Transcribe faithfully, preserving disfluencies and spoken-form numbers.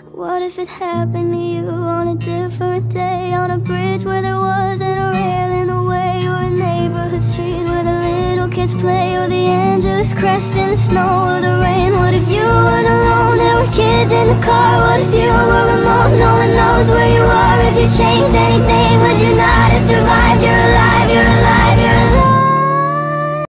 What if it happened to you on a different day, on a bridge where there wasn't a rail in the way, or a neighborhood street where the little kids play, or the Angeles crest in the snow or the rain? What if you weren't alone, there were kids in the car? What if you were remote, no one knows where you are? If you changed anything, would you not have survived your life?